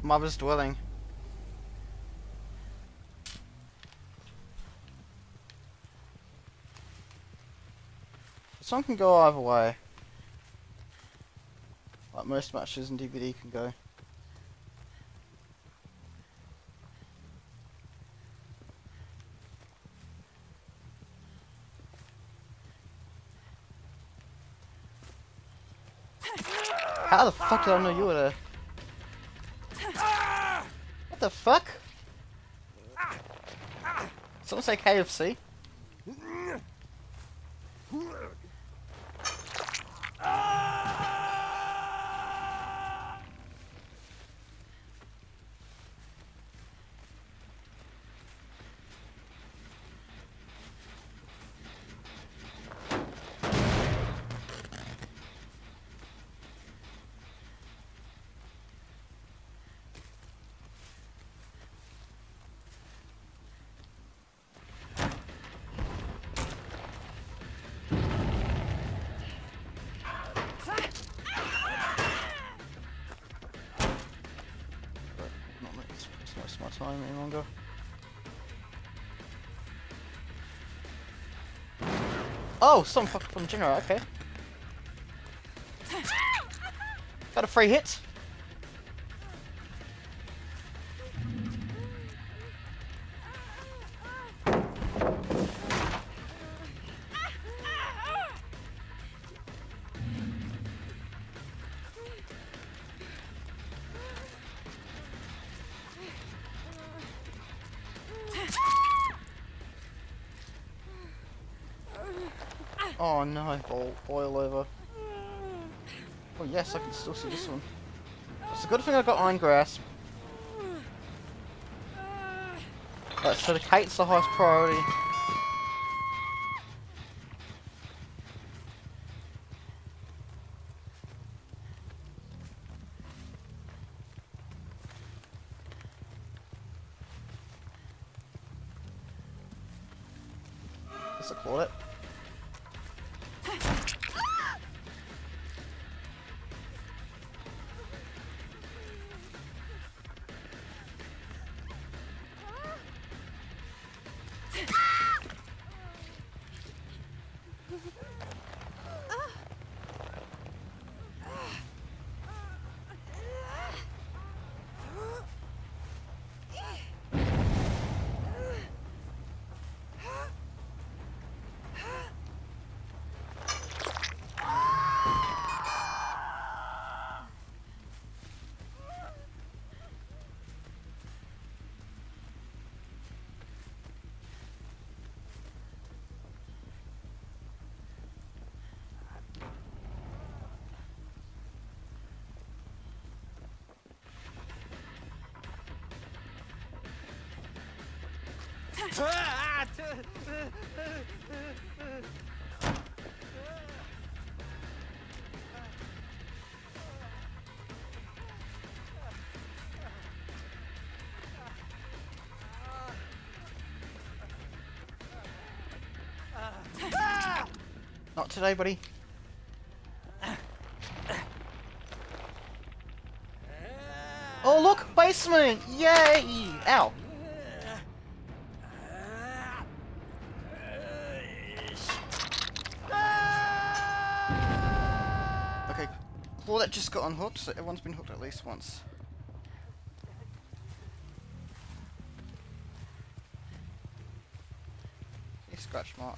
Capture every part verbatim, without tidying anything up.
Mother's dwelling. This one can go either way. Like most matches in D V D can go. How the fuck did I know you were there? What the fuck? Someone say K F C? My time any longer. Oh, some fuck from generator, okay. Got a free hit. Oh no, boil, boil over. Oh yes, I can still see this one. It's a good thing I got Iron Grasp. Right, so the Kate's the highest priority. That's a Claudette. Not today, buddy. Oh look, basement! Yay! Ow! Okay, Claudette just got unhooked, so everyone's been hooked at least once. These scratch marks.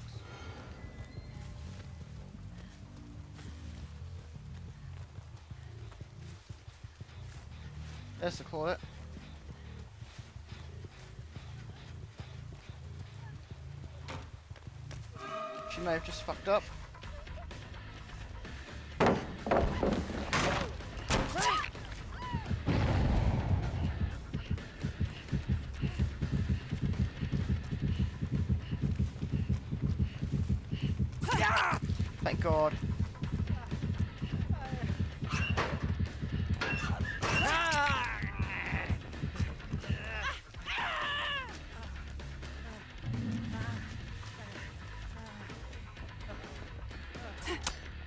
There's the Claudette. She may have just fucked up. Thank God.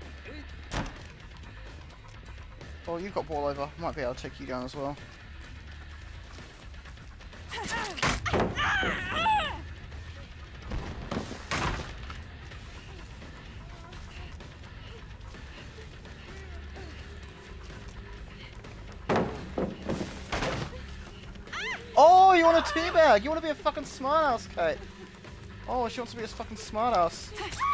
Well, you've got ball over. Might be able to take you down as well. you want a teabag! You want to be a fucking smartass, Kate! Oh, she wants to be a fucking smartass.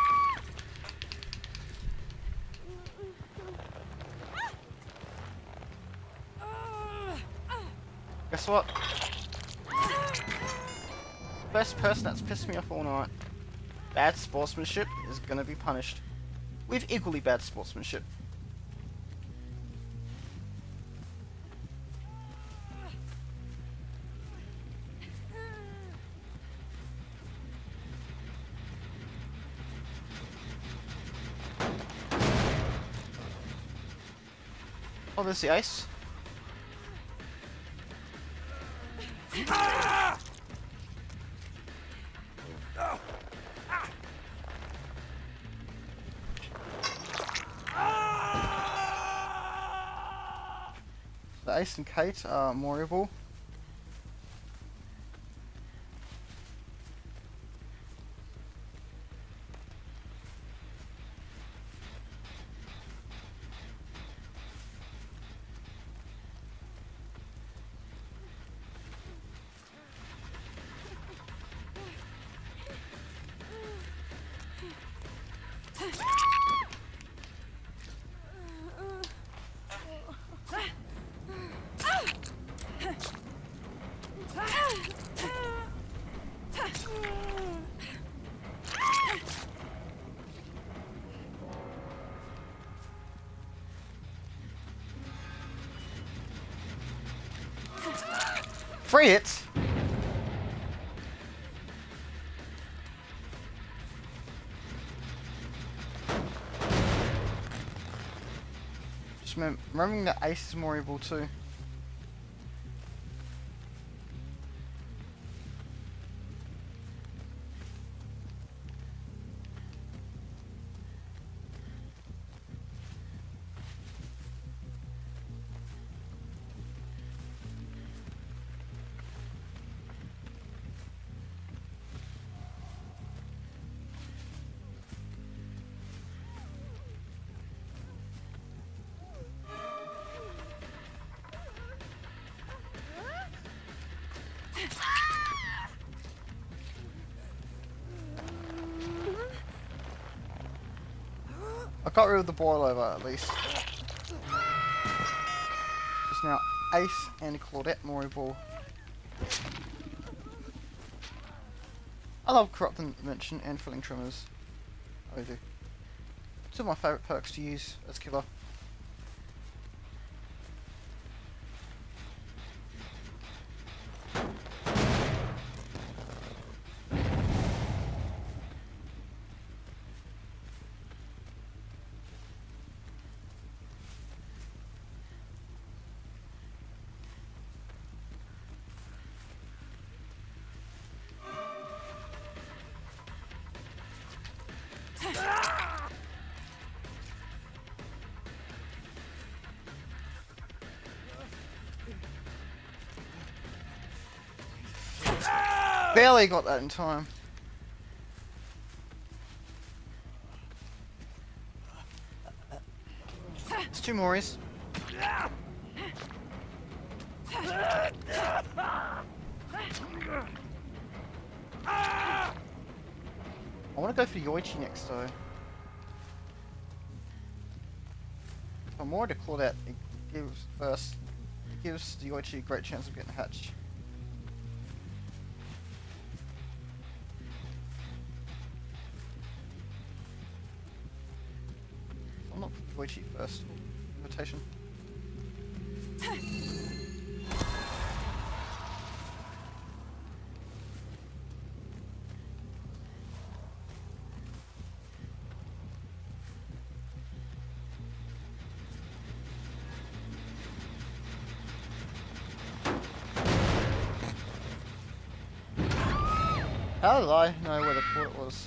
Guess what? First person that's pissed me off all night. Bad sportsmanship is gonna be punished with equally bad sportsmanship. Oh, there's the Ace. The Ace and Kate are more able. Free it! Just remembering that Ace is more able too. I got rid of the boilover at least. It's now Ace and Claudette Morel. I love Corrupt Dimension and Filling Trimmers. I do. Two of my favourite perks to use as killer. Barely got that in time. It's two Moris. I want to go for Yoichi next though. If I'm more to Claudette, it gives first. It gives the Yoichi a great chance of getting hatched. I'm not for Yoichi first. Invitation. How did I know where the port was?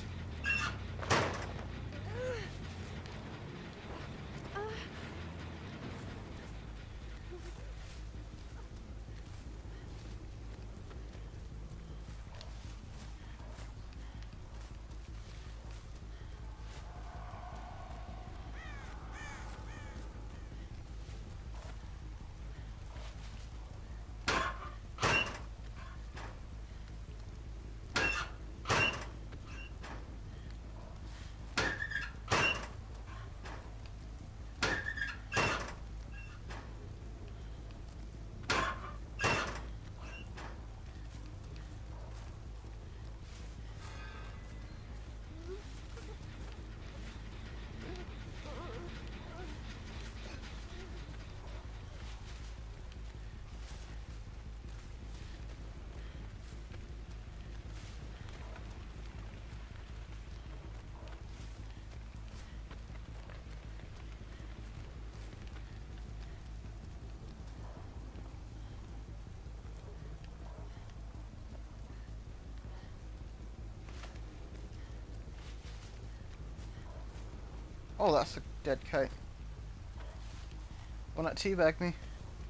Oh, that's a dead Kate. Why not teabag me?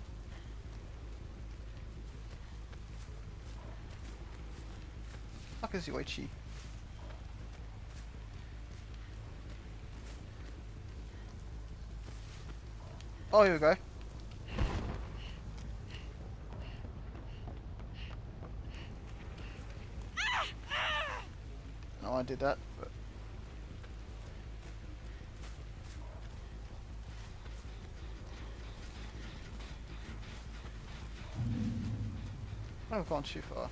Fuck is Yoichi? Oh, here we go. No, I did that, but... I've gone too far.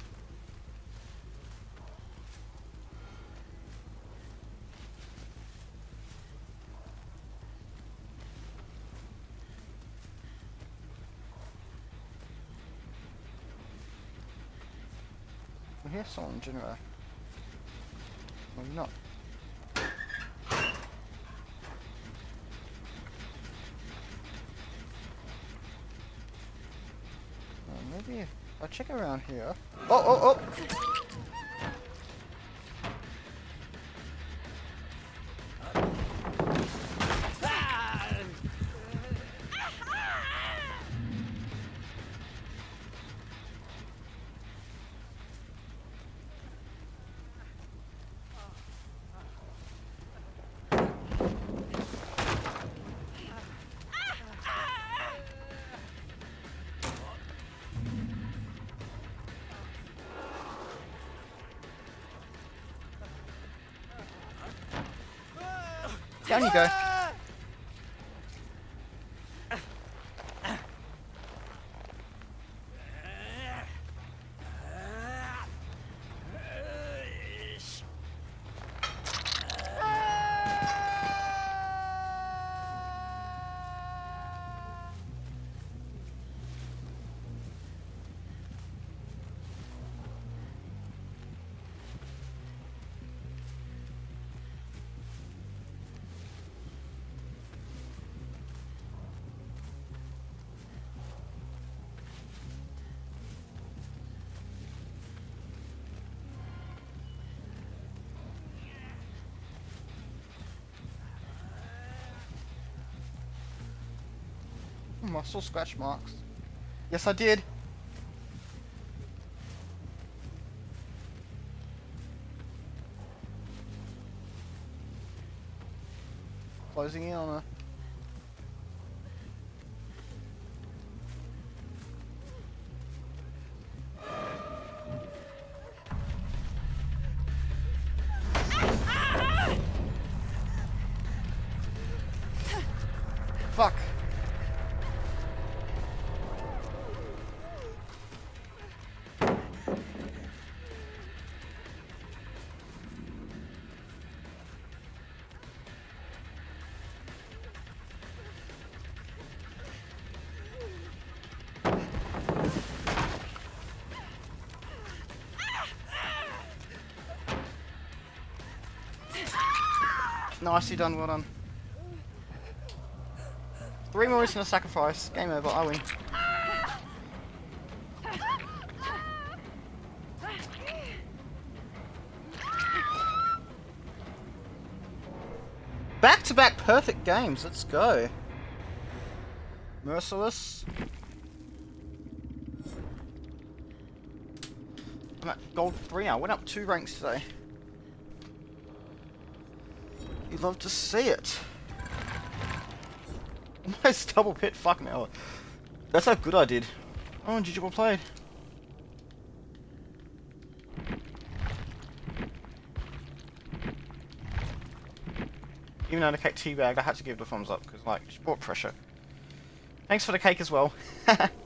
I hear someone generator. Maybe not. Uh, maybe if I check around here. Oh, oh, oh! Down you go. Hmm, I saw scratch marks. Yes, I did. Closing in on her. Fuck. Nicely done, well done. Three more and a sacrifice. Game over, I win. Back to back perfect games, let's go. Merciless. I'm at gold three now, went up two ranks today. You'd love to see it. Almost double pit, fucking hell. That's how good I did. Oh, and G G well played. Even though the cake teabagged, I had to give it a thumbs up because, like, she brought pressure. Thanks for the cake as well.